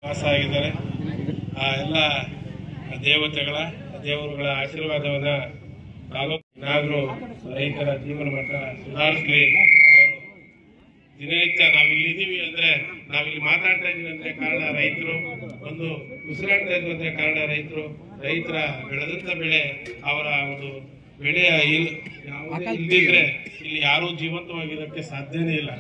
ವಾಸ ಆಗಿದ್ದಾರೆ. ಆ ಎಲ್ಲ ದೇವರುಗಳ ಆಶೀರ್ವಾದವನ್ನ ತಾಲೂಕಿನಾದ್ರೂ ರೈತರ ಜೀವನ ಮಟ್ಟ ಸುಧಾರಿಸಲಿ. ದಿನನಿತ್ಯ ನಾವಿಲ್ಲಿದ್ದೀವಿ ಅಂದ್ರೆ, ನಾವಿಲ್ಲಿ ಮಾತಾಡ್ತಾ ಇದೀವಿ ಅಂದ್ರೆ ಕಾರಣ ರೈತರು, ಒಂದು ಉಸಿರಾಡ್ತಾ ಇದ್ವಿ ಅಂದ್ರೆ ಕಾರಣ ರೈತರ ಬೆಳೆದಂತ ಬೆಳೆ, ಅವರ ಒಂದು ಬೆಳೆಯ ಇಲ್ದಿದ್ರೆ ಇಲ್ಲಿ ಯಾರೂ ಜೀವಂತವಾಗಿರೋಕ್ಕೆ ಸಾಧ್ಯನೇ ಇಲ್ಲ.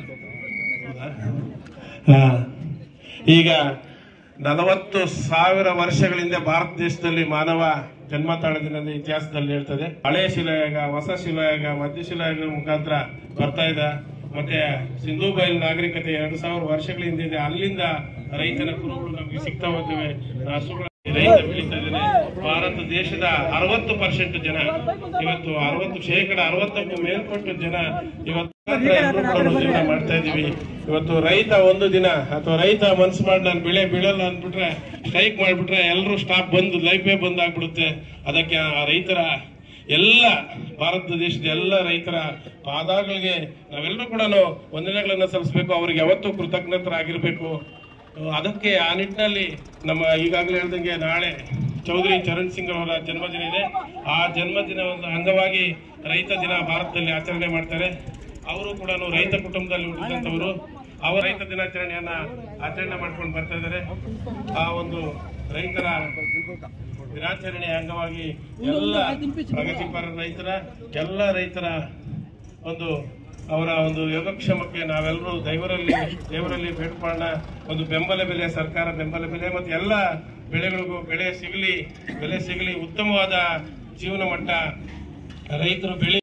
ಈಗ 40,000 ವರ್ಷಗಳಿಂದ ಭಾರತ ದೇಶದಲ್ಲಿ ಮಾನವ ಜನ್ಮ ತಾಳದಿನ ಇತಿಹಾಸದಲ್ಲಿ ಹೇಳ್ತದೆ. ಹಳೆ ಶಿಲಾಯುಗ, ಹೊಸ ಶಿಲಾಯುಗ, ಮಧ್ಯ ಶಿಲಾಯುಗ ಮುಖಾಂತರ ಬರ್ತಾ ಇದೆ. ಮತ್ತೆ ಸಿಂಧೂ ಬಯಲು ನಾಗರಿಕತೆ 2000 ವರ್ಷಗಳ ಹಿಂದಿದೆ. ಅಲ್ಲಿಂದ ರೈತನ ಕುರುಗಳು ನಮಗೆ ಸಿಗ್ತಾ ಹೋಗ್ತವೆ. ರೈತ ಬೆಳೀತಾ ಇದ್ದಾರೆ. ಭಾರತ ದೇಶದ 60% ಜನ ಇವತ್ತು 60% ಮೇಲ್ಪಟ್ಟು ಜನ ಇವತ್ತು ಜೀವನ ಮಾಡ್ತಾ ಇದೀವಿ. ಇವತ್ತು ರೈತ ಒಂದು ದಿನ ಅಥವಾ ರೈತ ಮನ್ಸು ಮಾಡಿ ನಾನು ಬೆಳೆ ಬೀಳಲ್ಲ ಅಂದ್ಬಿಟ್ರೆ, ಸ್ಟ್ರೈಕ್ ಮಾಡ್ಬಿಟ್ರೆ ಎಲ್ಲರೂ ಸ್ಟಾಪ್ ಬಂದು ಲೈಫೇ ಬಂದ್ ಆಗ್ಬಿಡುತ್ತೆ. ಅದಕ್ಕೆ ಆ ರೈತರ ಎಲ್ಲ ಭಾರತ ದೇಶದ ಎಲ್ಲ ರೈತರ ಪಾದಗಳಿಗೆ ನಾವೆಲ್ಲರೂ ಕೂಡ ವಂದನೆಗಳನ್ನ ಸಲ್ಲಿಸಬೇಕು. ಅವ್ರಿಗೆ ಯಾವತ್ತೂ ಕೃತಜ್ಞತರಾಗಿರ್ಬೇಕು. ಅದಕ್ಕೆ ಆ ನಿಟ್ಟಿನಲ್ಲಿ ನಮ್ಮ ಈಗಾಗಲೇ ಹೇಳ್ದಂಗೆ ನಾಳೆ ಚೌಧರಿ ಚರಣ್ ಸಿಂಗ್ ಅವರ ಜನ್ಮದಿನ ಇದೆ. ಆ ಜನ್ಮದಿನ ಒಂದು ಅಂಗವಾಗಿ ರೈತ ದಿನ ಭಾರತದಲ್ಲಿ ಆಚರಣೆ ಮಾಡ್ತಾರೆ. ಅವರು ಕೂಡ ರೈತ ಕುಟುಂಬದಲ್ಲಿ ಹುಟ್ಟಿದಂತವರು. ಅವರ ರೈತ ದಿನಾಚರಣೆಯನ್ನ ಆಚರಣೆ ಮಾಡ್ಕೊಂಡು ಬರ್ತಾ ಇದ್ದಾರೆ. ಆ ಒಂದು ರೈತರ ದಿನಾಚರಣೆಯ ಅಂಗವಾಗಿ ಎಲ್ಲ ಪ್ರಗತಿಪರ ಎಲ್ಲ ರೈತರ ಒಂದು ಅವರ ಒಂದು ಯೋಗಕ್ಷೇಮಕ್ಕೆ ನಾವೆಲ್ಲರೂ ದೇವರಲ್ಲಿ ಬೇಡ್ಕೊಳ್ಳೋಣ. ಒಂದು ಬೆಂಬಲ ಬೆಲೆ, ಸರ್ಕಾರ ಬೆಂಬಲ ಬೆಲೆ ಮತ್ತು ಎಲ್ಲ ಬೆಳೆಗಳಿಗೂ ಬೆಲೆ ಸಿಗಲಿ, ಉತ್ತಮವಾದ ಜೀವನ ಮಟ್ಟ ರೈತರು ಬೆಳೆ